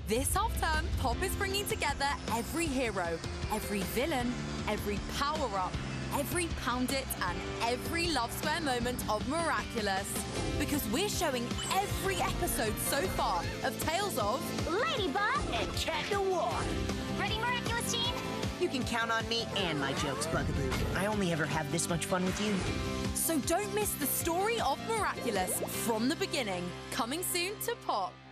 This half-term, Pop is bringing together every hero, every villain, every power-up, every pound-it, and every Love Square moment of Miraculous. Because we're showing every episode so far of Tales of Ladybug and Cat Noir. Ready, Miraculous team? You can count on me and my jokes, Bugaboo. I only ever have this much fun with you. So don't miss the story of Miraculous from the beginning, coming soon to Pop.